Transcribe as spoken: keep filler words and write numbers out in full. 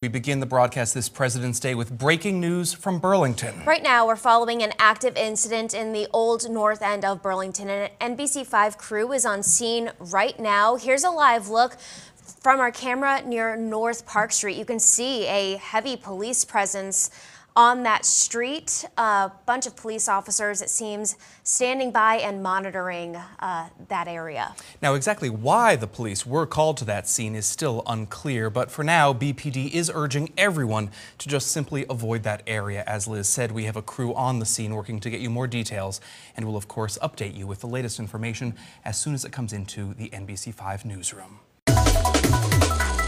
We begin the broadcast this President's Day with breaking news from Burlington. Right now, we're following an active incident in the old north end of Burlington, and an N B C five crew is on scene right now. Here's a live look from our camera near North Park Street. You can see a heavy police presence on that street. A bunch of police officers, it seems, standing by and monitoring uh, that area. Now, exactly why the police were called to that scene is still unclear, but for now, B P D is urging everyone to just simply avoid that area. As Liz said, we have a crew on the scene working to get you more details, and we'll of course update you with the latest information as soon as it comes into the N B C five newsroom.